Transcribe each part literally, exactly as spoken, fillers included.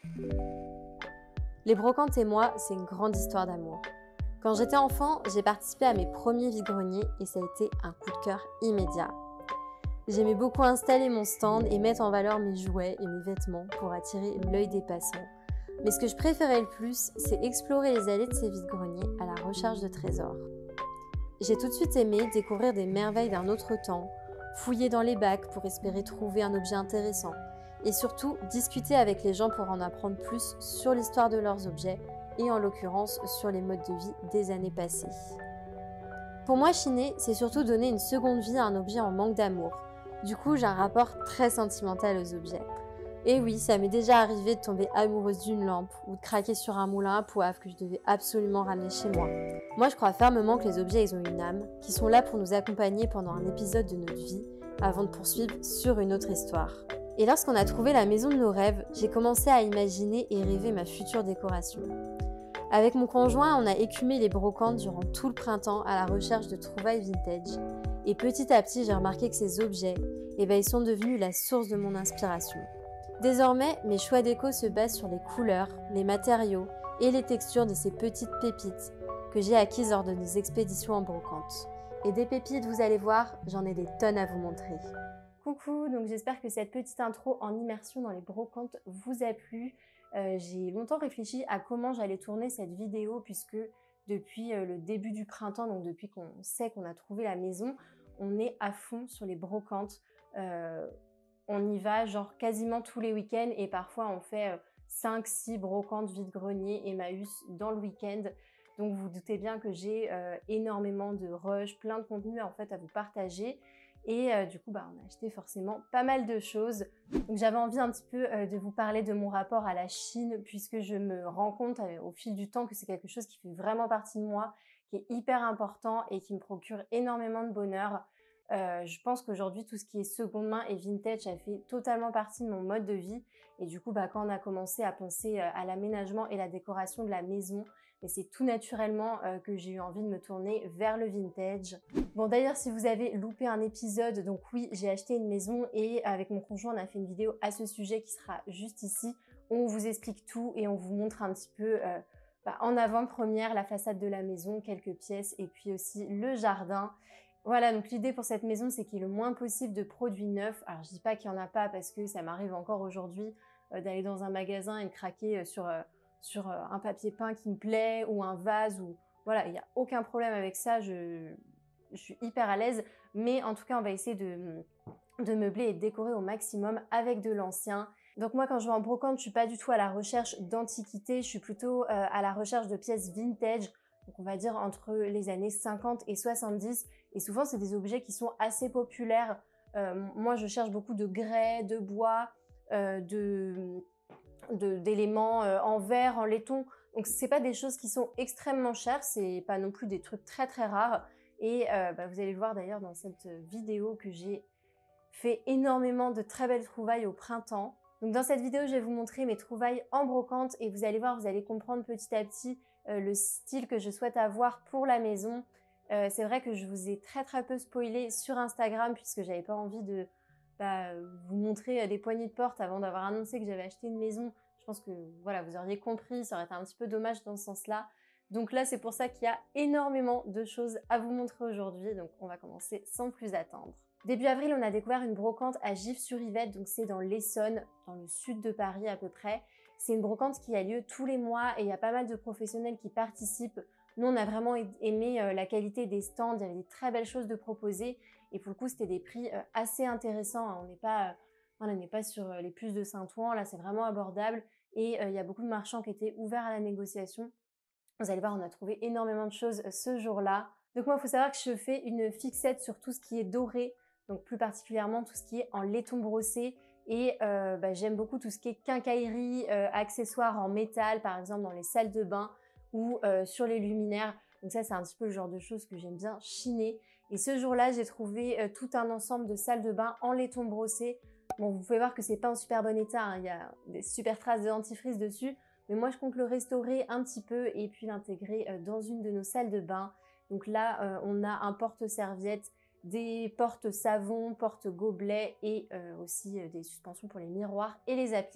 Les brocantes et moi, c'est une grande histoire d'amour. Quand j'étais enfant, j'ai participé à mes premiers vide-greniers et ça a été un coup de cœur immédiat. J'aimais beaucoup installer mon stand et mettre en valeur mes jouets et mes vêtements pour attirer l'œil des passants. Mais ce que je préférais le plus, c'est explorer les allées de ces vide-greniers à la recherche de trésors. J'ai tout de suite aimé découvrir des merveilles d'un autre temps, fouiller dans les bacs pour espérer trouver un objet intéressant et surtout discuter avec les gens pour en apprendre plus sur l'histoire de leurs objets et en l'occurrence sur les modes de vie des années passées. Pour moi, chiner, c'est surtout donner une seconde vie à un objet en manque d'amour. Du coup, j'ai un rapport très sentimental aux objets. Et oui, ça m'est déjà arrivé de tomber amoureuse d'une lampe ou de craquer sur un moulin à poivre que je devais absolument ramener chez moi. Moi, je crois fermement que les objets, ils ont une âme, qui sont là pour nous accompagner pendant un épisode de notre vie, avant de poursuivre sur une autre histoire. Et lorsqu'on a trouvé la maison de nos rêves, j'ai commencé à imaginer et rêver ma future décoration. Avec mon conjoint, on a écumé les brocantes durant tout le printemps à la recherche de trouvailles vintage. Et petit à petit, j'ai remarqué que ces objets, eh ben, ils sont devenus la source de mon inspiration. Désormais, mes choix déco se basent sur les couleurs, les matériaux et les textures de ces petites pépites que j'ai acquises lors de nos expéditions en brocante. Et des pépites, vous allez voir, j'en ai des tonnes à vous montrer. Coucou, donc j'espère que cette petite intro en immersion dans les brocantes vous a plu. Euh, j'ai longtemps réfléchi à comment j'allais tourner cette vidéo puisque depuis euh, le début du printemps, donc depuis qu'on sait qu'on a trouvé la maison, on est à fond sur les brocantes. Euh, on y va genre quasiment tous les week-ends et parfois on fait euh, cinq six brocantes vide-grenier Emmaüs dans le week-end. Donc vous, vous doutez bien que j'ai euh, énormément de rush, plein de contenu en fait à vous partager. Et euh, du coup, bah, on a acheté forcément pas mal de choses. Donc j'avais envie un petit peu euh, de vous parler de mon rapport à la Chine puisque je me rends compte euh, au fil du temps que c'est quelque chose qui fait vraiment partie de moi, qui est hyper important et qui me procure énormément de bonheur. Euh, je pense qu'aujourd'hui, tout ce qui est seconde main et vintage, ça fait totalement partie de mon mode de vie. Et du coup, bah, quand on a commencé à penser euh, à l'aménagement et la décoration de la maison, mais c'est tout naturellement euh, que j'ai eu envie de me tourner vers le vintage. Bon, d'ailleurs, si vous avez loupé un épisode, donc oui, j'ai acheté une maison et avec mon conjoint, on a fait une vidéo à ce sujet qui sera juste ici, où on vous explique tout et on vous montre un petit peu euh, bah, en avant-première la façade de la maison, quelques pièces et puis aussi le jardin. Voilà, donc l'idée pour cette maison, c'est qu'il y ait le moins possible de produits neufs. Alors, je dis pas qu'il y en a pas parce que ça m'arrive encore aujourd'hui euh, d'aller dans un magasin et de craquer euh, sur... Euh, sur un papier peint qui me plaît ou un vase ou voilà, il n'y a aucun problème avec ça, je, je suis hyper à l'aise, mais en tout cas on va essayer de, de meubler et de décorer au maximum avec de l'ancien. Donc moi quand je vais en brocante, je suis pas du tout à la recherche d'antiquité, je suis plutôt euh, à la recherche de pièces vintage, donc on va dire entre les années cinquante et soixante-dix, et souvent c'est des objets qui sont assez populaires. Euh, moi je cherche beaucoup de grès, de bois, euh, de... d'éléments euh, en verre, en laiton. Donc c'est pas des choses qui sont extrêmement chères, c'est pas non plus des trucs très très rares. Et euh, bah, vous allez le voir d'ailleurs dans cette vidéo que j'ai fait énormément de très belles trouvailles au printemps. Donc dans cette vidéo, je vais vous montrer mes trouvailles en brocante et vous allez voir, vous allez comprendre petit à petit euh, le style que je souhaite avoir pour la maison. Euh, c'est vrai que je vous ai très très peu spoilé sur Instagram puisque j'avais pas envie de Bah, vous montrer des poignées de porte avant d'avoir annoncé que j'avais acheté une maison. Je pense que voilà, vous auriez compris, ça aurait été un petit peu dommage dans ce sens-là. Donc là, c'est pour ça qu'il y a énormément de choses à vous montrer aujourd'hui. Donc on va commencer sans plus attendre. Début avril, on a découvert une brocante à Gif-sur-Yvette, donc c'est dans l'Essonne, dans le sud de Paris à peu près. C'est une brocante qui a lieu tous les mois et il y a pas mal de professionnels qui participent. Nous, on a vraiment aimé euh, la qualité des stands, il y avait des très belles choses de proposer. Et pour le coup, c'était des prix euh, assez intéressants. On n'est pas, euh, on n'est pas sur euh, les plus de Saint-Ouen. Là, c'est vraiment abordable. Et euh, il y a beaucoup de marchands qui étaient ouverts à la négociation. Vous allez voir, on a trouvé énormément de choses euh, ce jour-là. Donc moi, il faut savoir que je fais une fixette sur tout ce qui est doré. Donc plus particulièrement tout ce qui est en laiton brossé. Et euh, bah, j'aime beaucoup tout ce qui est quincaillerie, euh, accessoires en métal, par exemple dans les salles de bain ou euh, sur les luminaires. Donc ça, c'est un petit peu le genre de choses que j'aime bien chiner. Et ce jour-là, j'ai trouvé euh, tout un ensemble de salles de bain en laiton brossé. Bon, vous pouvez voir que c'est pas en super bon état, hein. Il y a des super traces de dentifrice dessus. Mais moi, je compte le restaurer un petit peu et puis l'intégrer euh, dans une de nos salles de bain. Donc là, euh, on a un porte-serviette, des porte-savons, porte-gobelets et euh, aussi euh, des suspensions pour les miroirs et les appliques.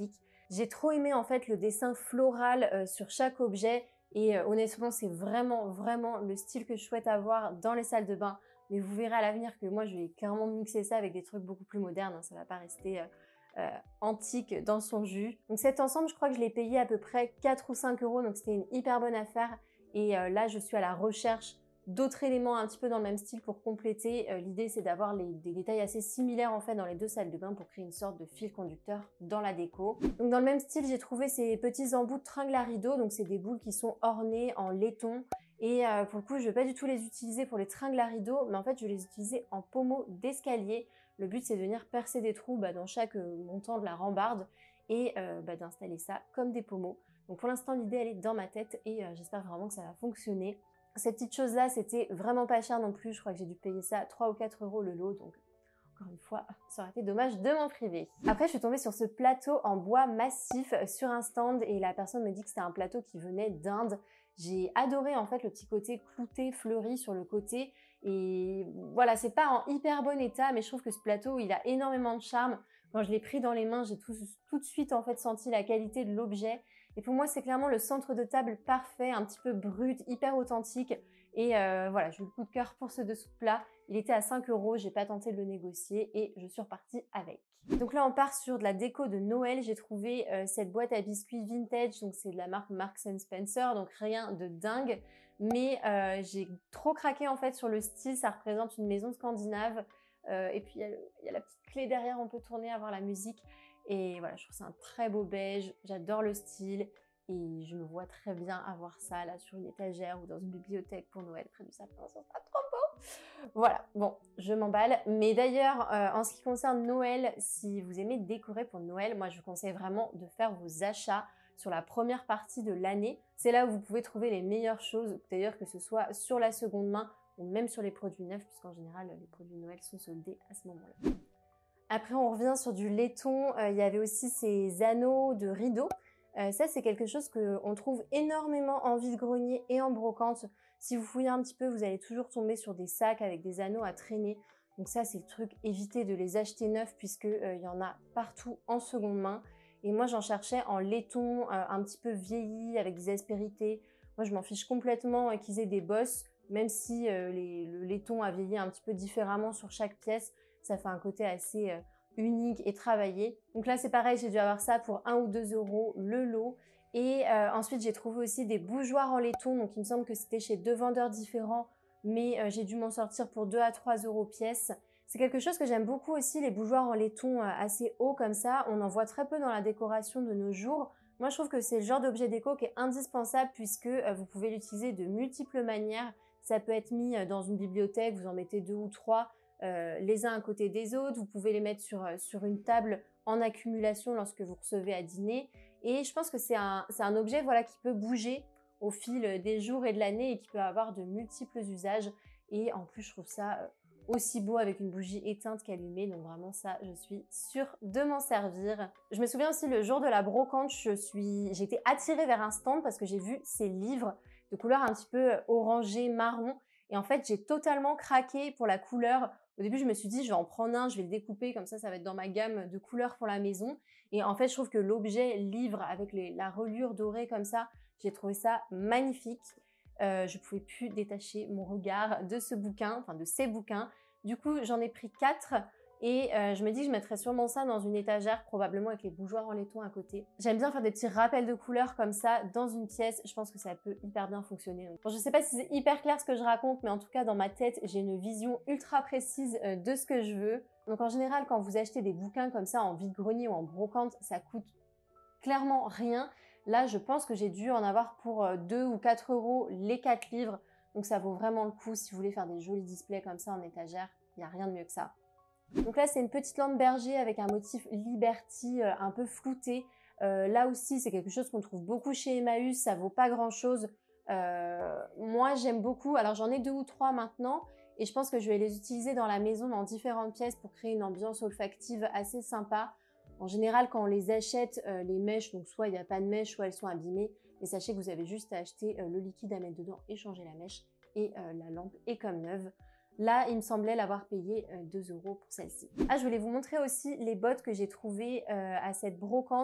J'ai trop aimé en fait le dessin floral euh, sur chaque objet et euh, honnêtement c'est vraiment vraiment le style que je souhaite avoir dans les salles de bain. Mais vous verrez à l'avenir que moi je vais clairement mixer ça avec des trucs beaucoup plus modernes, hein, ça va pas rester euh, euh, antique dans son jus. Donc cet ensemble je crois que je l'ai payé à peu près quatre ou cinq euros, donc c'était une hyper bonne affaire. Et euh, là je suis à la recherche d'autres éléments un petit peu dans le même style pour compléter. Euh, L'idée c'est d'avoir des détails assez similaires en fait dans les deux salles de bain pour créer une sorte de fil conducteur dans la déco. Donc dans le même style j'ai trouvé ces petits embouts de tringles à rideaux, donc c'est des boules qui sont ornées en laiton. Et euh, pour le coup je vais pas du tout les utiliser pour les tringles à rideaux, mais en fait je vais les utiliser en pommeau d'escalier. Le but c'est de venir percer des trous bah, dans chaque euh, montant de la rambarde et euh, bah, d'installer ça comme des pommeaux. Donc pour l'instant l'idée elle est dans ma tête et euh, j'espère vraiment que ça va fonctionner. Ces petites choses-là, c'était vraiment pas cher non plus. Je crois que j'ai dû payer ça trois ou quatre euros le lot. Donc, encore une fois, ça aurait été dommage de m'en priver. Après, je suis tombée sur ce plateau en bois massif sur un stand et la personne me dit que c'était un plateau qui venait d'Inde. J'ai adoré en fait le petit côté clouté, fleuri sur le côté. Et voilà, c'est pas en hyper bon état, mais je trouve que ce plateau, il a énormément de charme. Quand je l'ai pris dans les mains, j'ai tout, tout de suite en fait senti la qualité de l'objet. Et pour moi, c'est clairement le centre de table parfait, un petit peu brut, hyper authentique. Et euh, voilà, j'ai eu le coup de cœur pour ce dessous de plat. Il était à cinq euros, j'ai pas tenté de le négocier et je suis repartie avec. Donc là, on part sur de la déco de Noël. J'ai trouvé euh, cette boîte à biscuits vintage, donc c'est de la marque Marks and Spencer, donc rien de dingue. Mais euh, j'ai trop craqué en fait sur le style, ça représente une maison scandinave. Euh, et puis il y, y a la petite clé derrière, on peut tourner, avoir la musique. Et voilà, je trouve ça un très beau beige, j'adore le style et je me vois très bien avoir ça là sur une étagère ou dans une bibliothèque pour Noël près du sapin, ça sera trop beau. Voilà, bon, je m'emballe. Mais d'ailleurs, euh, en ce qui concerne Noël, si vous aimez décorer pour Noël, moi je vous conseille vraiment de faire vos achats sur la première partie de l'année. C'est là où vous pouvez trouver les meilleures choses, d'ailleurs que ce soit sur la seconde main ou même sur les produits neufs, puisqu'en général les produits de Noël sont soldés à ce moment-là. Après, on revient sur du laiton. Euh, il y avait aussi ces anneaux de rideaux. Euh, ça, c'est quelque chose qu'on trouve énormément en vide-grenier et en brocante. Si vous fouillez un petit peu, vous allez toujours tomber sur des sacs avec des anneaux à traîner. Donc ça, c'est le truc, évitez de les acheter neufs puisque euh, il y en a partout en seconde main. Et moi, j'en cherchais en laiton, euh, un petit peu vieilli, avec des aspérités. Moi, je m'en fiche complètement euh, qu'ils aient des bosses, même si euh, les, le laiton a vieilli un petit peu différemment sur chaque pièce. Ça fait un côté assez euh, unique et travaillé. Donc là, c'est pareil, j'ai dû avoir ça pour un ou deux euros le lot. Et euh, ensuite, j'ai trouvé aussi des bougeoirs en laiton. Donc, il me semble que c'était chez deux vendeurs différents, mais euh, j'ai dû m'en sortir pour deux à trois euros pièce. C'est quelque chose que j'aime beaucoup aussi, les bougeoirs en laiton euh, assez hauts comme ça. On en voit très peu dans la décoration de nos jours. Moi, je trouve que c'est le genre d'objet déco qui est indispensable puisque euh, vous pouvez l'utiliser de multiples manières. Ça peut être mis dans une bibliothèque, vous en mettez deux ou trois. Euh, les uns à côté des autres, vous pouvez les mettre sur, sur une table en accumulation lorsque vous recevez à dîner et je pense que c'est un, c'est un objet voilà, qui peut bouger au fil des jours et de l'année et qui peut avoir de multiples usages et en plus je trouve ça aussi beau avec une bougie éteinte qu'allumée, donc vraiment ça je suis sûre de m'en servir. Je me souviens aussi le jour de la brocante, je suis, j'ai été attirée vers un stand parce que j'ai vu ces livres de couleur un petit peu orangé, marron et en fait j'ai totalement craqué pour la couleur. Au début, je me suis dit, je vais en prendre un, je vais le découper, comme ça, ça va être dans ma gamme de couleurs pour la maison. Et en fait, je trouve que l'objet livre avec les, la reliure dorée comme ça, j'ai trouvé ça magnifique. Euh, je pouvais plus détacher mon regard de ce bouquin, enfin de ces bouquins. Du coup, j'en ai pris quatre et euh, je me dis que je mettrais sûrement ça dans une étagère, probablement avec les bougeoirs en laiton à côté. J'aime bien faire des petits rappels de couleurs comme ça dans une pièce. Je pense que ça peut hyper bien fonctionner. Bon, je sais pas si c'est hyper clair ce que je raconte, mais en tout cas, dans ma tête, j'ai une vision ultra précise euh, de ce que je veux. Donc en général, quand vous achetez des bouquins comme ça en vide-grenier ou en brocante, ça coûte clairement rien. Là, je pense que j'ai dû en avoir pour euh, deux ou quatre euros les quatre livres. Donc ça vaut vraiment le coup si vous voulez faire des jolis displays comme ça en étagère. Il n'y a rien de mieux que ça. Donc là, c'est une petite lampe berger avec un motif Liberty euh, un peu flouté. Euh, là aussi, c'est quelque chose qu'on trouve beaucoup chez Emmaüs. Ça vaut pas grand-chose. Euh, moi, j'aime beaucoup. Alors, j'en ai deux ou trois maintenant. Et je pense que je vais les utiliser dans la maison, dans différentes pièces pour créer une ambiance olfactive assez sympa. En général, quand on les achète, euh, les mèches, donc soit il n'y a pas de mèche, soit elles sont abîmées. Mais sachez que vous avez juste à acheter euh, le liquide à mettre dedans et changer la mèche. Et euh, la lampe est comme neuve. Là, il me semblait l'avoir payé euh, deux euros pour celle-ci. Ah, je voulais vous montrer aussi les bottes que j'ai trouvées euh, à cette brocante.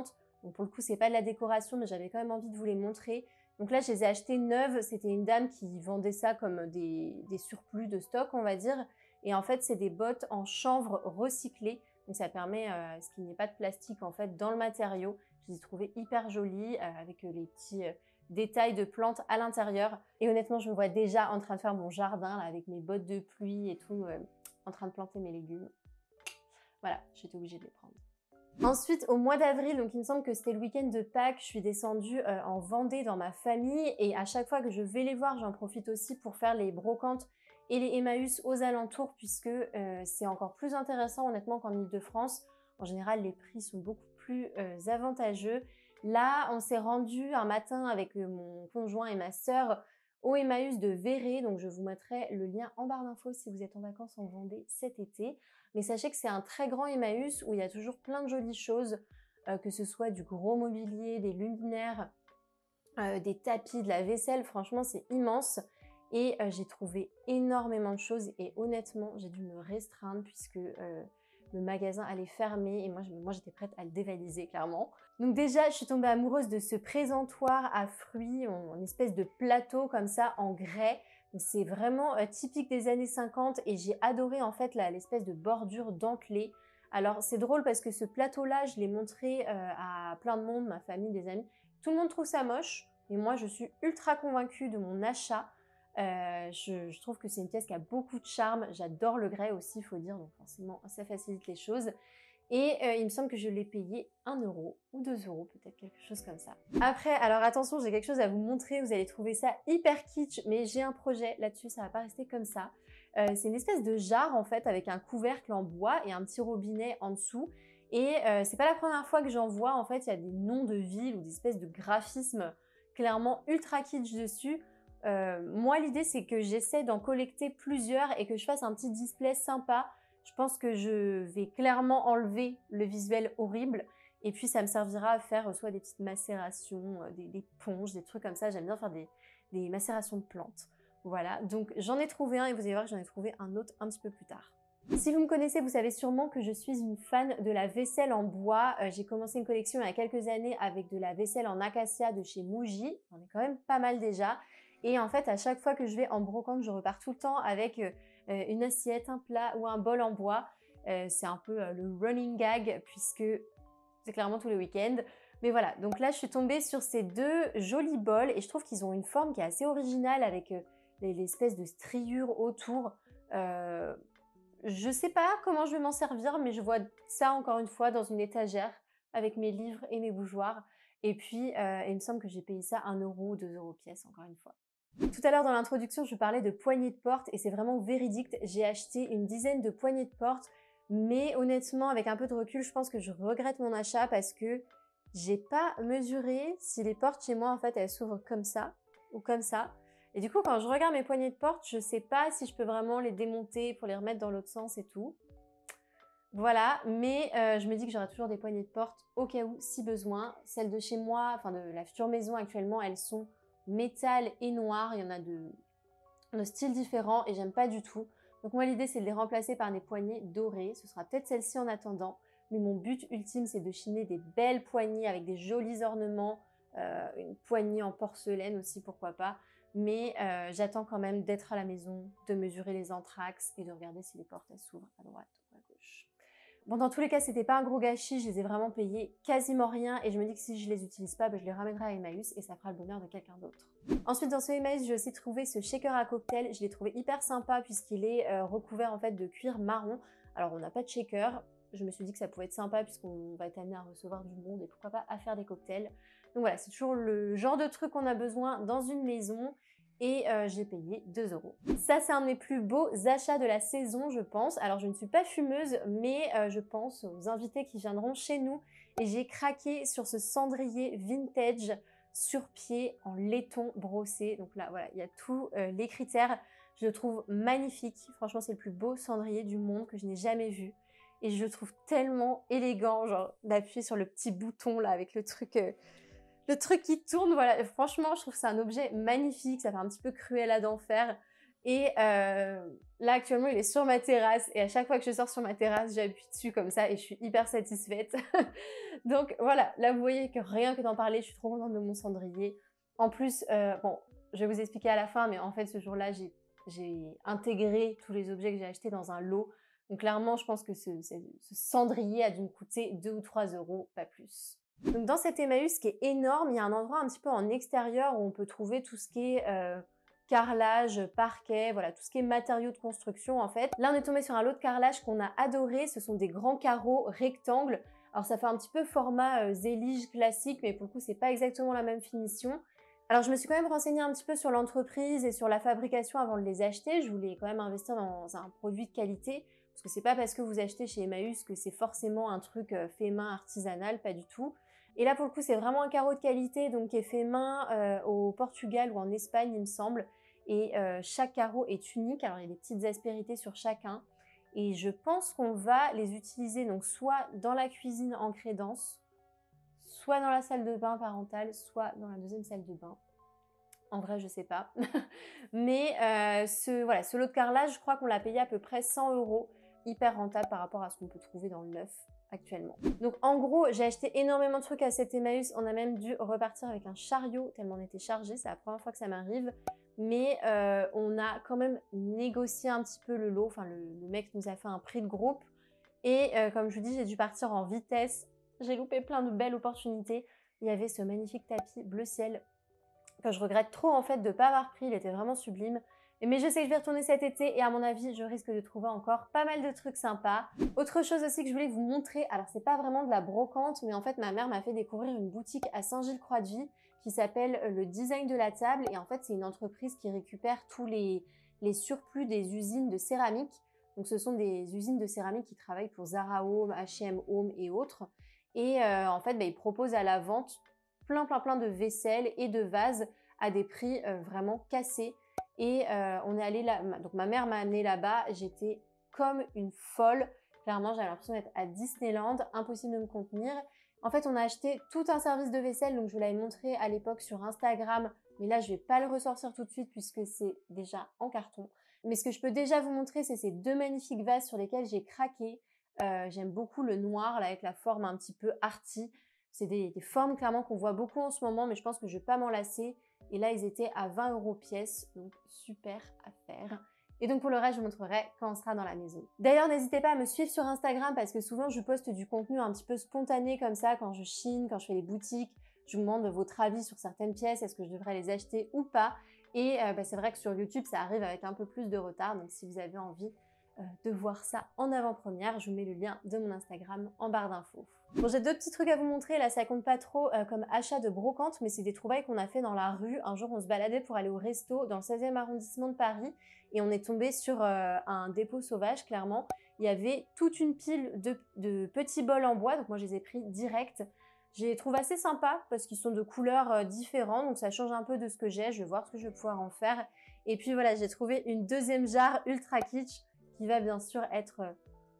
Donc pour le coup, c'est pas de la décoration, mais j'avais quand même envie de vous les montrer. Donc là, je les ai achetées neuves. C'était une dame qui vendait ça comme des, des surplus de stock, on va dire. Et en fait, c'est des bottes en chanvre recyclées. Donc ça permet euh, à ce qu'il n'y ait pas de plastique en fait dans le matériau. Je les ai trouvées hyper jolies euh, avec euh, les petits euh, détails de plantes à l'intérieur. Et honnêtement, je me vois déjà en train de faire mon jardin là, avec mes bottes de pluie et tout, euh, en train de planter mes légumes. Voilà, j'étais obligée de les prendre. Ensuite, au mois d'avril, donc il me semble que c'était le week-end de Pâques, je suis descendue euh, en Vendée dans ma famille et à chaque fois que je vais les voir, j'en profite aussi pour faire les brocantes et les Emmaüs aux alentours puisque euh, c'est encore plus intéressant honnêtement qu'en Île-de-France. En général, les prix sont beaucoup plus euh, avantageux. Là, on s'est rendu un matin avec euh, mon conjoint et ma sœur au Emmaüs de Véret, donc je vous mettrai le lien en barre d'infos si vous êtes en vacances en Vendée cet été. Mais sachez que c'est un très grand Emmaüs où il y a toujours plein de jolies choses, euh, que ce soit du gros mobilier, des luminaires, euh, des tapis, de la vaisselle, franchement c'est immense. Et euh, j'ai trouvé énormément de choses et honnêtement j'ai dû me restreindre puisque euh, le magasin allait fermer et moi, moi j'étais prête à le dévaliser clairement. Donc déjà je suis tombée amoureuse de ce présentoir à fruits, en, en espèce de plateau comme ça en grès. C'est vraiment euh, typique des années cinquante et j'ai adoré en fait l'espèce de bordure dentelée. Alors c'est drôle parce que ce plateau-là, je l'ai montré euh, à plein de monde, ma famille, des amis. Tout le monde trouve ça moche, mais moi je suis ultra convaincue de mon achat. Euh, je, je trouve que c'est une pièce qui a beaucoup de charme. J'adore le grès aussi, il faut dire, donc forcément ça facilite les choses. Et euh, il me semble que je l'ai payé un euro ou deux euros, peut-être quelque chose comme ça. Après, alors attention, j'ai quelque chose à vous montrer, vous allez trouver ça hyper kitsch, mais j'ai un projet là-dessus, ça va pas rester comme ça. Euh, c'est une espèce de jarre en fait, avec un couvercle en bois et un petit robinet en dessous. Et euh, c'est pas la première fois que j'en vois, en fait, il y a des noms de villes ou des espèces de graphismes clairement ultra kitsch dessus. Euh, moi, l'idée, c'est que j'essaie d'en collecter plusieurs et que je fasse un petit display sympa. Je pense que je vais clairement enlever le visuel horrible et puis ça me servira à faire soit des petites macérations, des, des ponges, des trucs comme ça. J'aime bien faire des, des macérations de plantes. Voilà, donc j'en ai trouvé un et vous allez voir que j'en ai trouvé un autre un petit peu plus tard. Si vous me connaissez, vous savez sûrement que je suis une fan de la vaisselle en bois. Euh, j'ai commencé une collection il y a quelques années avec de la vaisselle en acacia de chez Muji. J'en ai quand même pas mal déjà. Et en fait, à chaque fois que je vais en brocante, je repars tout le temps avec euh, une assiette, un plat ou un bol en bois. Euh, c'est un peu euh, le running gag puisque c'est clairement tous les week-ends. Mais voilà, donc là, je suis tombée sur ces deux jolis bols et je trouve qu'ils ont une forme qui est assez originale avec euh, l'espèce de striure autour. Euh, je sais pas comment je vais m'en servir, mais je vois ça encore une fois dans une étagère avec mes livres et mes bougeoirs. Et puis, euh, il me semble que j'ai payé ça un euro ou deux euros pièce, encore une fois. Tout à l'heure dans l'introduction, je parlais de poignées de porte et c'est vraiment véridique. J'ai acheté une dizaine de poignées de porte, mais honnêtement, avec un peu de recul, je pense que je regrette mon achat parce que j'ai pas mesuré si les portes chez moi, en fait, elles s'ouvrent comme ça ou comme ça. Et du coup, quand je regarde mes poignées de porte, je sais pas si je peux vraiment les démonter pour les remettre dans l'autre sens et tout. Voilà, mais euh, je me dis que j'aurai toujours des poignées de porte au cas où, si besoin. Celles de chez moi, enfin de la future maison actuellement, elles sont métal et noir. Il y en a de, de styles différents et j'aime pas du tout. Donc moi, l'idée, c'est de les remplacer par des poignées dorées. Ce sera peut-être celle-ci en attendant. Mais mon but ultime, c'est de chiner des belles poignées avec des jolis ornements. Euh, une poignée en porcelaine aussi, pourquoi pas. Mais euh, j'attends quand même d'être à la maison, de mesurer les entraxes et de regarder si les portes s'ouvrent à droite ou à gauche. Bon, dans tous les cas, c'était pas un gros gâchis, je les ai vraiment payés quasiment rien et je me dis que si je les utilise pas, ben, je les ramènerai à Emmaüs et ça fera le bonheur de quelqu'un d'autre. Ensuite, dans ce Emmaüs, j'ai aussi trouvé ce shaker à cocktail. Je l'ai trouvé hyper sympa puisqu'il est euh, recouvert en fait de cuir marron. Alors, on n'a pas de shaker. Je me suis dit que ça pouvait être sympa puisqu'on va être amené à recevoir du monde et pourquoi pas à faire des cocktails. Donc voilà, c'est toujours le genre de truc qu'on a besoin dans une maison. Et euh, j'ai payé deux euros. Ça, c'est un de mes plus beaux achats de la saison, je pense. Alors, je ne suis pas fumeuse, mais euh, je pense aux invités qui viendront chez nous. Et j'ai craqué sur ce cendrier vintage sur pied en laiton brossé. Donc là, voilà, il y a tous euh, les critères. Je le trouve magnifique. Franchement, c'est le plus beau cendrier du monde que je n'ai jamais vu. Et je le trouve tellement élégant, genre d'appuyer sur le petit bouton là avec le truc... Euh, Le truc qui tourne, voilà, franchement, je trouve que c'est un objet magnifique, ça fait un petit peu Cruella d'enfer. Et euh, là, actuellement, il est sur ma terrasse. Et à chaque fois que je sors sur ma terrasse, j'appuie dessus comme ça et je suis hyper satisfaite. Donc voilà, là, vous voyez que rien que d'en parler, je suis trop contente de mon cendrier. En plus, euh, bon, je vais vous expliquer à la fin, mais en fait, ce jour-là, j'ai j'ai intégré tous les objets que j'ai achetés dans un lot. Donc clairement, je pense que ce, ce, ce cendrier a dû me coûter deux ou trois euros, pas plus. Donc dans cet Emmaüs qui est énorme, il y a un endroit un petit peu en extérieur où on peut trouver tout ce qui est euh, carrelage, parquet, voilà, tout ce qui est matériaux de construction en fait. Là, on est tombé sur un lot de carrelage qu'on a adoré. Ce sont des grands carreaux rectangles. Alors ça fait un petit peu format euh, zélige classique, mais pour le coup, c'est pas exactement la même finition. Alors je me suis quand même renseignée un petit peu sur l'entreprise et sur la fabrication avant de les acheter. Je voulais quand même investir dans un produit de qualité, parce que c'est pas parce que vous achetez chez Emmaüs que c'est forcément un truc fait main artisanal, pas du tout. Et là pour le coup c'est vraiment un carreau de qualité, donc qui est fait main euh, au Portugal ou en Espagne il me semble. Et euh, chaque carreau est unique, alors il y a des petites aspérités sur chacun. Et je pense qu'on va les utiliser donc soit dans la cuisine en crédence, soit dans la salle de bain parentale, soit dans la deuxième salle de bain. En vrai, je sais pas. Mais euh, ce, voilà, ce lot de carrelage, je crois qu'on l'a payé à peu près cent euros. Hyper rentable par rapport à ce qu'on peut trouver dans le neuf actuellement. Donc en gros, j'ai acheté énormément de trucs à cet Emmaüs. On a même dû repartir avec un chariot tellement on était chargé. C'est la première fois que ça m'arrive. Mais euh, on a quand même négocié un petit peu le lot. Enfin, le, le mec nous a fait un prix de groupe. Et euh, comme je vous dis, j'ai dû partir en vitesse. J'ai loupé plein de belles opportunités. Il y avait ce magnifique tapis bleu ciel que je regrette trop en fait de ne pas avoir pris. Il était vraiment sublime. Mais je sais que je vais retourner cet été et à mon avis, je risque de trouver encore pas mal de trucs sympas. Autre chose aussi que je voulais vous montrer, alors c'est pas vraiment de la brocante, mais en fait ma mère m'a fait découvrir une boutique à Saint-Gilles-Croix-de-Vie qui s'appelle le Design de la table. Et en fait, c'est une entreprise qui récupère tous les, les surplus des usines de céramique. Donc ce sont des usines de céramique qui travaillent pour Zara Home, H et M Home et autres. Et euh, en fait, bah, ils proposent à la vente plein plein plein de vaisselle et de vases à des prix euh, vraiment cassés. Et euh, on est allé là, donc ma mère m'a amené là-bas, j'étais comme une folle. Clairement, j'avais l'impression d'être à Disneyland, impossible de me contenir. En fait, on a acheté tout un service de vaisselle, donc je vous l'avais montré à l'époque sur Instagram, mais là, je vais pas le ressortir tout de suite puisque c'est déjà en carton. Mais ce que je peux déjà vous montrer, c'est ces deux magnifiques vases sur lesquels j'ai craqué. Euh, j'aime beaucoup le noir, là, avec la forme un petit peu arty. C'est des, des formes clairement qu'on voit beaucoup en ce moment, mais je pense que je vais pas m'en lasser. Et là, ils étaient à vingt euros pièce, donc super à faire. Et donc pour le reste, je vous montrerai quand on sera dans la maison. D'ailleurs, n'hésitez pas à me suivre sur Instagram parce que souvent, je poste du contenu un petit peu spontané comme ça quand je chine, quand je fais les boutiques. Je vous demande votre avis sur certaines pièces, est-ce que je devrais les acheter ou pas. Et euh, bah, c'est vrai que sur YouTube, ça arrive avec un peu plus de retard. Donc si vous avez envie euh, de voir ça en avant-première, je vous mets le lien de mon Instagram en barre d'infos. Bon, j'ai deux petits trucs à vous montrer, là ça compte pas trop euh, comme achat de brocante, mais c'est des trouvailles qu'on a fait dans la rue. Un jour on se baladait pour aller au resto dans le seizième arrondissement de Paris et on est tombé sur euh, un dépôt sauvage, clairement. Il y avait toute une pile de, de petits bols en bois, donc moi je les ai pris direct. Je les trouve assez sympas parce qu'ils sont de couleurs euh, différentes, donc ça change un peu de ce que j'ai. Je vais voir ce que je vais pouvoir en faire. Et puis voilà, j'ai trouvé une deuxième jarre ultra kitsch qui va bien sûr être euh,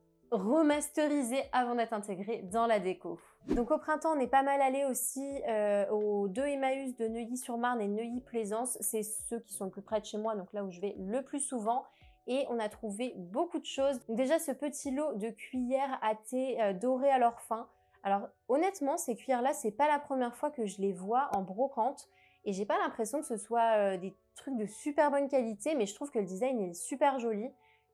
remasterisé avant d'être intégré dans la déco. Donc au printemps, on est pas mal allé aussi euh, aux deux Emmaüs de Neuilly-sur-Marne et Neuilly-Plaisance. C'est ceux qui sont le plus près de chez moi, donc là où je vais le plus souvent. Et on a trouvé beaucoup de choses. Donc déjà, ce petit lot de cuillères à thé euh, dorées à leur fin. Alors honnêtement, ces cuillères-là, c'est pas la première fois que je les vois en brocante. Et j'ai pas l'impression que ce soit euh, des trucs de super bonne qualité, mais je trouve que le design est super joli.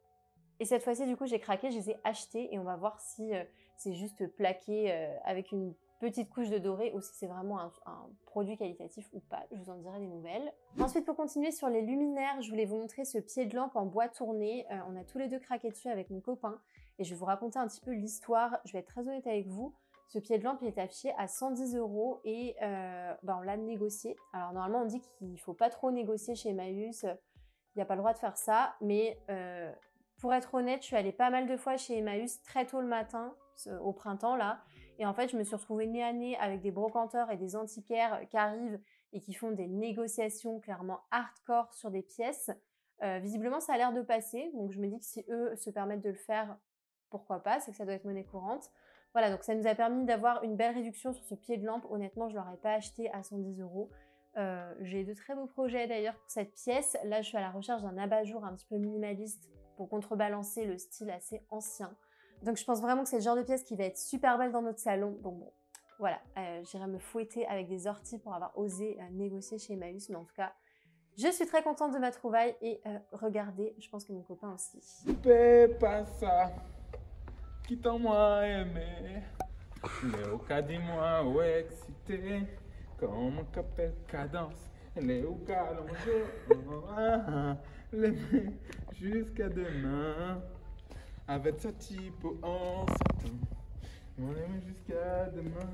Et cette fois-ci, du coup, j'ai craqué, je les ai achetés et on va voir si euh, c'est juste plaqué euh, avec une petite couche de doré ou si c'est vraiment un, un produit qualitatif ou pas. Je vous en dirai des nouvelles. Ensuite, pour continuer sur les luminaires, je voulais vous montrer ce pied de lampe en bois tourné. Euh, on a tous les deux craqué dessus avec mon copain et je vais vous raconter un petit peu l'histoire. Je vais être très honnête avec vous. Ce pied de lampe, il est affiché à cent dix euros et euh, bah, on l'a négocié. Alors normalement, on dit qu'il faut pas trop négocier chez Emmaüs. Il n'y a pas le droit de faire ça, mais... Euh, Pour être honnête, je suis allée pas mal de fois chez Emmaüs très tôt le matin, au printemps là, et en fait je me suis retrouvée nez à nez avec des brocanteurs et des antiquaires qui arrivent et qui font des négociations clairement hardcore sur des pièces. Euh, visiblement ça a l'air de passer, donc je me dis que si eux se permettent de le faire, pourquoi pas, c'est que ça doit être monnaie courante. Voilà, donc ça nous a permis d'avoir une belle réduction sur ce pied de lampe. Honnêtement, je l'aurais pas acheté à cent dix euros. Euh, j'ai de très beaux projets d'ailleurs pour cette pièce. Là, je suis à la recherche d'un abat-jour un petit peu minimaliste pour contrebalancer le style assez ancien. Donc je pense vraiment que c'est le genre de pièce qui va être super belle dans notre salon. Donc bon, voilà, euh, j'irai me fouetter avec des orties pour avoir osé euh, négocier chez Emmaüs. Mais en tout cas, je suis très contente de ma trouvaille et euh, regardez, je pense que mon copain aussi. Fais pas ça, quitte-moi aimer. Léo qu'a dis-moi ouais excité, comme un capel cadence. Léo qu'a allongé, l'aimer jusqu'à demain. Avec ce type on s'attend. On l'aime jusqu'à demain.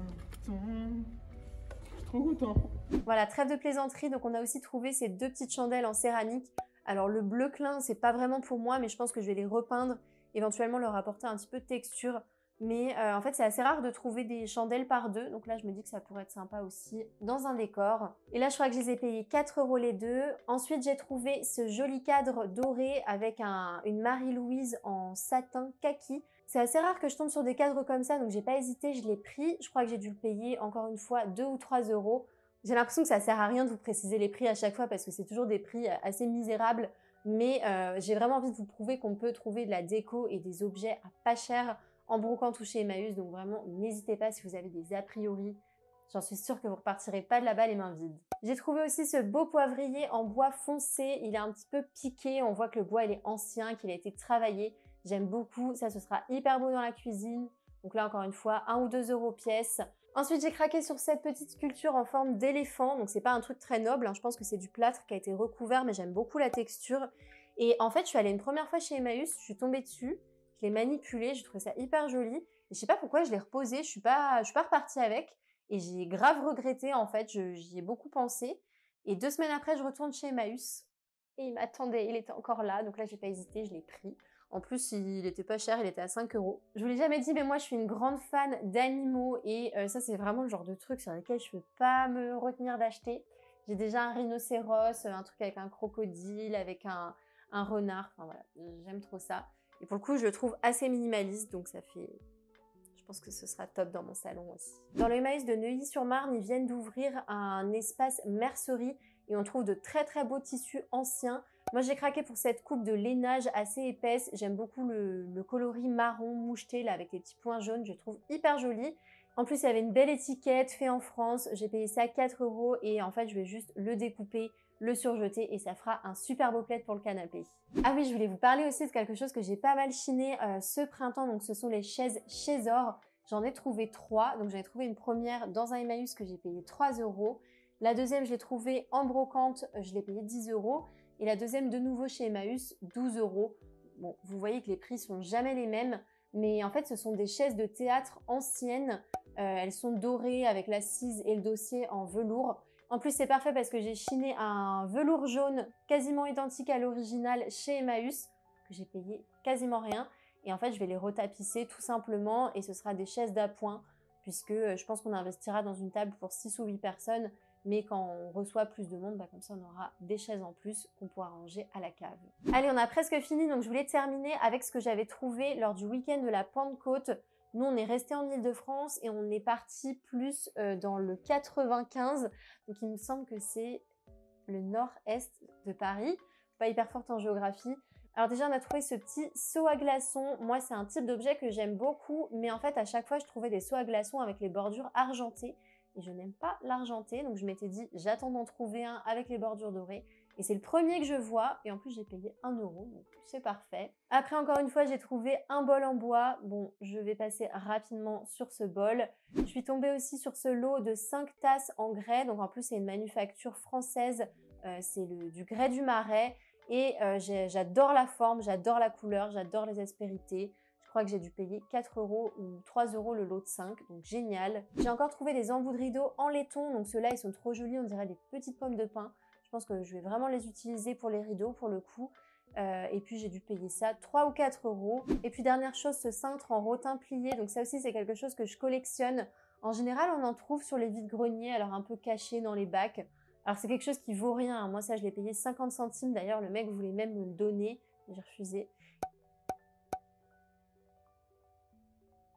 Je suis trop content. Voilà, trêve de plaisanterie. Donc on a aussi trouvé ces deux petites chandelles en céramique. Alors le bleu clin, c'est pas vraiment pour moi, mais je pense que je vais les repeindre, éventuellement leur apporter un petit peu de texture. Mais euh, en fait, c'est assez rare de trouver des chandelles par deux. Donc là, je me dis que ça pourrait être sympa aussi dans un décor. Et là, je crois que je les ai payés quatre euros les deux. Ensuite, j'ai trouvé ce joli cadre doré avec un, une Marie-Louise en satin kaki. C'est assez rare que je tombe sur des cadres comme ça, donc j'ai pas hésité, je l'ai pris. Je crois que j'ai dû le payer, encore une fois, deux ou trois euros. J'ai l'impression que ça sert à rien de vous préciser les prix à chaque fois parce que c'est toujours des prix assez misérables. Mais euh, j'ai vraiment envie de vous prouver qu'on peut trouver de la déco et des objets à pas cher en brocante ou chez Emmaüs, donc vraiment n'hésitez pas si vous avez des a priori, j'en suis sûre que vous repartirez pas de là-bas les mains vides. J'ai trouvé aussi ce beau poivrier en bois foncé, il est un petit peu piqué, on voit que le bois il est ancien, qu'il a été travaillé, j'aime beaucoup, ça ce sera hyper beau dans la cuisine, donc là encore une fois un ou deux euros pièce. Ensuite j'ai craqué sur cette petite sculpture en forme d'éléphant, donc c'est pas un truc très noble, hein. Je pense que c'est du plâtre qui a été recouvert, mais j'aime beaucoup la texture. Et en fait je suis allée une première fois chez Emmaüs, je suis tombée dessus, je l'ai manipulé, j'ai trouvé ça hyper joli. Et je sais pas pourquoi je l'ai reposé, je suis pas, je suis pas repartie avec. Et j'ai grave regretté en fait, j'y ai beaucoup pensé. Et deux semaines après, je retourne chez Emmaüs. Et il m'attendait, il était encore là. Donc là, j'ai pas hésité, je l'ai pris. En plus, il était pas cher, il était à cinq euros. Je vous l'ai jamais dit, mais moi, je suis une grande fan d'animaux. Et euh, ça, c'est vraiment le genre de truc sur lequel je peux pas me retenir d'acheter. J'ai déjà un rhinocéros, un truc avec un crocodile, avec un, un renard. Enfin voilà, j'aime trop ça. Et pour le coup, je le trouve assez minimaliste, donc ça fait... Je pense que ce sera top dans mon salon aussi. Dans le Emmaüs de Neuilly-sur-Marne, ils viennent d'ouvrir un espace mercerie et on trouve de très très beaux tissus anciens. Moi, j'ai craqué pour cette coupe de lainage assez épaisse. J'aime beaucoup le, le coloris marron moucheté là avec les petits points jaunes. Je le trouve hyper joli. En plus, il y avait une belle étiquette, fait en France. J'ai payé ça quatre euros et en fait, je vais juste le découper, le surjeter et ça fera un super beau plaid pour le canapé. Ah oui, je voulais vous parler aussi de quelque chose que j'ai pas mal chiné euh, ce printemps, donc ce sont les chaises Chaisor. J'en ai trouvé trois, donc j'en ai trouvé une première dans un Emmaüs que j'ai payé trois euros. La deuxième, je l'ai trouvée en brocante, je l'ai payé dix euros. Et la deuxième, de nouveau chez Emmaüs, douze euros. Bon, vous voyez que les prix sont jamais les mêmes, mais en fait, ce sont des chaises de théâtre anciennes. Euh, elles sont dorées avec l'assise et le dossier en velours. En plus, c'est parfait parce que j'ai chiné un velours jaune quasiment identique à l'original chez Emmaüs, que j'ai payé quasiment rien. Et en fait, je vais les retapisser tout simplement et ce sera des chaises d'appoint puisque je pense qu'on investira dans une table pour six ou huit personnes. Mais quand on reçoit plus de monde, bah comme ça, on aura des chaises en plus qu'on pourra ranger à la cave. Allez, on a presque fini, donc je voulais terminer avec ce que j'avais trouvé lors du week-end de la Pentecôte. Nous, on est resté en Île-de-France et on est parti plus euh, dans le quatre-vingt-quinze. Donc, il me semble que c'est le nord-est de Paris. Pas hyper forte en géographie. Alors déjà, on a trouvé ce petit seau à glaçons. Moi, c'est un type d'objet que j'aime beaucoup. Mais en fait, à chaque fois, je trouvais des seaux à glaçons avec les bordures argentées. Et je n'aime pas l'argenté. Donc, je m'étais dit, j'attends d'en trouver un avec les bordures dorées. Et c'est le premier que je vois, et en plus j'ai payé un euro, donc c'est parfait. Après, encore une fois, j'ai trouvé un bol en bois. Bon, je vais passer rapidement sur ce bol. Je suis tombée aussi sur ce lot de cinq tasses en grès, donc en plus c'est une manufacture française, euh, c'est du grès du Marais. Et euh, j'adore la forme, j'adore la couleur, j'adore les aspérités. Je crois que j'ai dû payer quatre euros ou trois euros le lot de cinq, donc génial. J'ai encore trouvé des embouts de rideaux en laiton, donc ceux-là ils sont trop jolis, on dirait des petites pommes de pin. Je pense que je vais vraiment les utiliser pour les rideaux pour le coup. Euh, et puis j'ai dû payer ça trois ou quatre euros. Et puis dernière chose, ce cintre en rotin plié. Donc ça aussi c'est quelque chose que je collectionne. En général on en trouve sur les vides-greniers, alors un peu caché dans les bacs. Alors c'est quelque chose qui vaut rien. Hein. Moi ça je l'ai payé cinquante centimes. D'ailleurs le mec voulait même me le donner. J'ai refusé.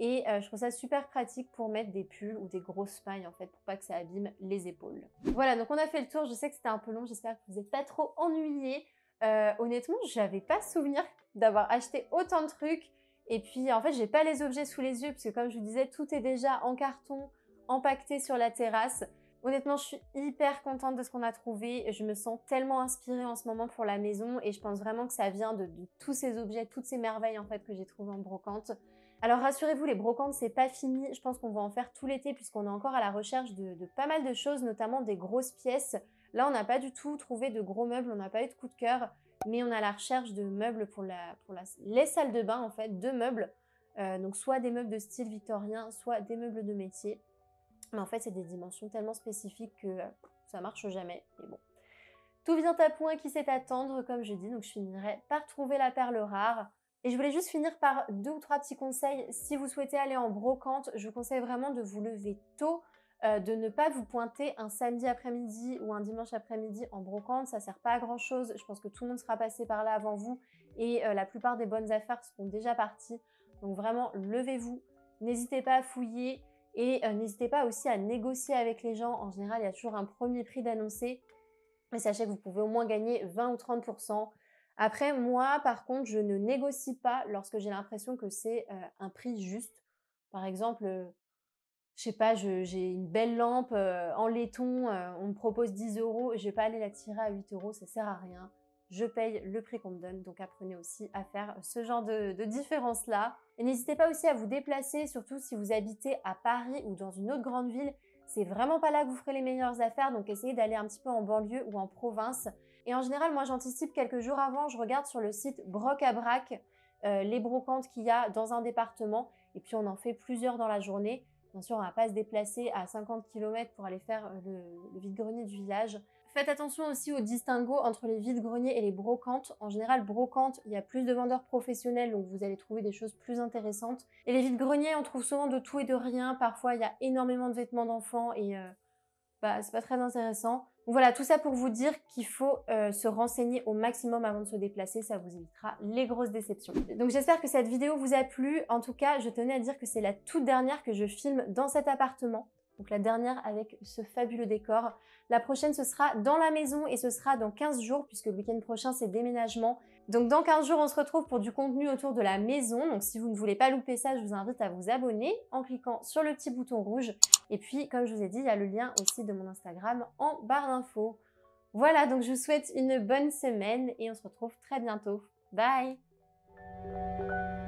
et euh, je trouve ça super pratique pour mettre des pulls ou des grosses mailles en fait pour pas que ça abîme les épaules. Voilà, donc on a fait le tour, je sais que c'était un peu long, j'espère que vous n'êtes pas trop ennuyés. Euh, honnêtement, j'avais pas souvenir d'avoir acheté autant de trucs et puis en fait j'ai pas les objets sous les yeux parce que comme je vous disais, tout est déjà en carton, empaqueté sur la terrasse. Honnêtement, je suis hyper contente de ce qu'on a trouvé. Je me sens tellement inspirée en ce moment pour la maison et je pense vraiment que ça vient de, de tous ces objets, toutes ces merveilles en fait que j'ai trouvées en brocante. Alors rassurez-vous, les brocantes, c'est pas fini. Je pense qu'on va en faire tout l'été puisqu'on est encore à la recherche de, de pas mal de choses, notamment des grosses pièces. Là, on n'a pas du tout trouvé de gros meubles, on n'a pas eu de coup de cœur, mais on a la recherche de meubles pour, la, pour la, les salles de bain en fait, deux meubles. Euh, donc soit des meubles de style victorien, soit des meubles de métier. Mais en fait, c'est des dimensions tellement spécifiques que euh, ça marche jamais. Mais bon, tout vient à point qui sait attendre, comme je dis. Donc, je finirai par trouver la perle rare. Et je voulais juste finir par deux ou trois petits conseils. Si vous souhaitez aller en brocante, je vous conseille vraiment de vous lever tôt, euh, de ne pas vous pointer un samedi après-midi ou un dimanche après-midi en brocante. Ça sert pas à grand-chose. Je pense que tout le monde sera passé par là avant vous et euh, la plupart des bonnes affaires seront déjà parties. Donc vraiment, levez-vous. N'hésitez pas à fouiller. Et euh, n'hésitez pas aussi à négocier avec les gens. En général, il y a toujours un premier prix d'annoncé. Et sachez que vous pouvez au moins gagner vingt ou trente pour cent. Après, moi, par contre, je ne négocie pas lorsque j'ai l'impression que c'est euh, un prix juste. Par exemple, euh, je sais pas, je, j'ai une belle lampe euh, en laiton, euh, on me propose dix euros. Je vais pas aller la tirer à huit euros, ça sert à rien. Je paye le prix qu'on me donne, donc apprenez aussi à faire ce genre de, de différence-là. Et n'hésitez pas aussi à vous déplacer, surtout si vous habitez à Paris ou dans une autre grande ville. C'est vraiment pas là que vous ferez les meilleures affaires, donc essayez d'aller un petit peu en banlieue ou en province. Et en général, moi j'anticipe quelques jours avant, je regarde sur le site Broc à Brac euh, les brocantes qu'il y a dans un département, et puis on en fait plusieurs dans la journée. Bien sûr, on ne va pas se déplacer à cinquante kilomètres pour aller faire le, le vide-grenier du village. Faites attention aussi au distinguo entre les vides-greniers et les brocantes. En général, brocante, il y a plus de vendeurs professionnels, donc vous allez trouver des choses plus intéressantes. Et les vides-greniers, on trouve souvent de tout et de rien. Parfois, il y a énormément de vêtements d'enfants et euh, bah, c'est pas très intéressant. Donc voilà, tout ça pour vous dire qu'il faut euh, se renseigner au maximum avant de se déplacer. Ça vous évitera les grosses déceptions. Donc j'espère que cette vidéo vous a plu. En tout cas, je tenais à dire que c'est la toute dernière que je filme dans cet appartement. Donc la dernière avec ce fabuleux décor. La prochaine, ce sera dans la maison et ce sera dans quinze jours puisque le week-end prochain, c'est déménagement. Donc dans quinze jours, on se retrouve pour du contenu autour de la maison. Donc si vous ne voulez pas louper ça, je vous invite à vous abonner en cliquant sur le petit bouton rouge. Et puis, comme je vous ai dit, il y a le lien aussi de mon Instagram en barre d'infos. Voilà, donc je vous souhaite une bonne semaine et on se retrouve très bientôt. Bye!